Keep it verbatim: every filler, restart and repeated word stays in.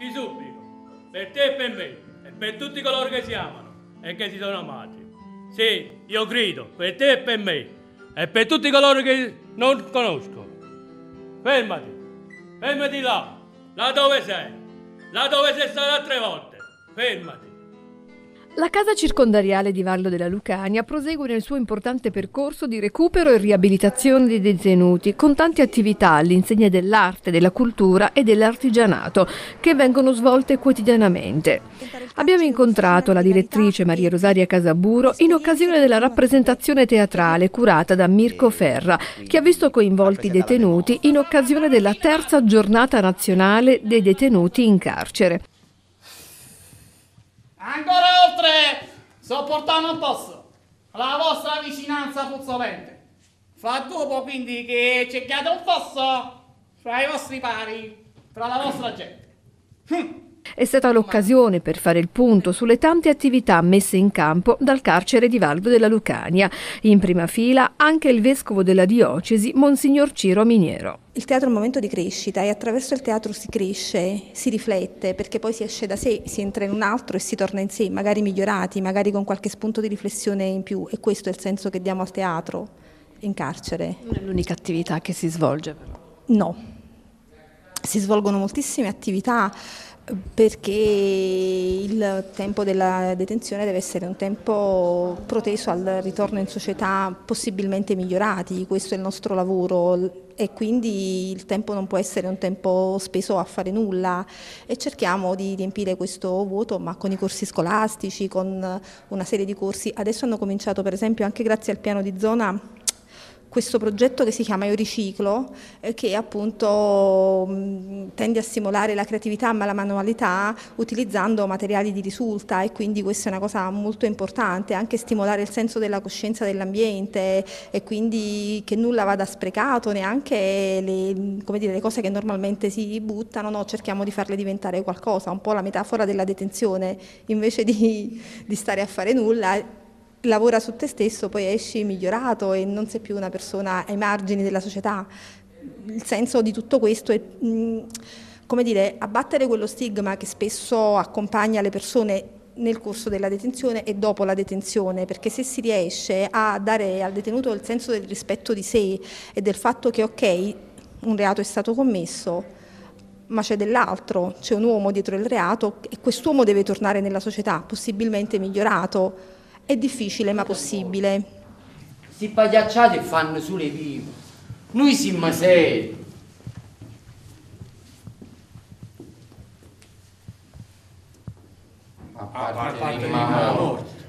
ti supplico, per te e per me, e per tutti coloro che si amano e che si sono amati. Sì, io grido, per te e per me, e per tutti coloro che non conosco. Fermati, fermati là, là dove sei, là dove sei stato altre volte, fermati. La casa circondariale di Vallo della Lucania prosegue nel suo importante percorso di recupero e riabilitazione dei detenuti, con tante attività all'insegna dell'arte, della cultura e dell'artigianato che vengono svolte quotidianamente. Abbiamo incontrato la direttrice Maria Rosaria Casaburo in occasione della rappresentazione teatrale curata da Mirko Ferra, che ha visto coinvolti i detenuti in occasione della terza giornata nazionale dei detenuti in carcere. Ancora oltre, sopportare non posso la vostra vicinanza puzzolente. Fa dopo quindi che cerchiate un fosso fra i vostri pari, fra la vostra gente. Hm. È stata l'occasione per fare il punto sulle tante attività messe in campo dal carcere di Vallo della Lucania. In prima fila anche il vescovo della diocesi, Monsignor Ciro Miniero. Il teatro è un momento di crescita e attraverso il teatro si cresce, si riflette, perché poi si esce da sé, si entra in un altro e si torna in sé, magari migliorati, magari con qualche spunto di riflessione in più, e questo è il senso che diamo al teatro in carcere. Non è l'unica attività che si svolge però. No, si svolgono moltissime attività, perché il tempo della detenzione deve essere un tempo proteso al ritorno in società, possibilmente migliorati. Questo è il nostro lavoro e quindi il tempo non può essere un tempo speso a fare nulla, e cerchiamo di riempire questo vuoto, ma con i corsi scolastici, con una serie di corsi. Adesso hanno cominciato, per esempio, anche grazie al piano di zona, questo progetto che si chiama Io Riciclo, eh, che appunto mh, tende a stimolare la creatività ma la manualità utilizzando materiali di risulta, e quindi questa è una cosa molto importante, anche stimolare il senso della coscienza dell'ambiente, e quindi che nulla vada sprecato, neanche le, come dire, le cose che normalmente si buttano, no, cerchiamo di farle diventare qualcosa, un po' la metafora della detenzione, invece di, di stare a fare nulla. Lavora su te stesso, poi esci migliorato e non sei più una persona ai margini della società. Il senso di tutto questo è, mh, come dire, abbattere quello stigma che spesso accompagna le persone nel corso della detenzione e dopo la detenzione, perché se si riesce a dare al detenuto il senso del rispetto di sé e del fatto che ok, un reato è stato commesso, ma c'è dell'altro, c'è un uomo dietro il reato e quest'uomo deve tornare nella società, possibilmente migliorato. È difficile ma possibile. Sti pagliacciati fanno sulle vive. Noi siamo seri. A parte la morte.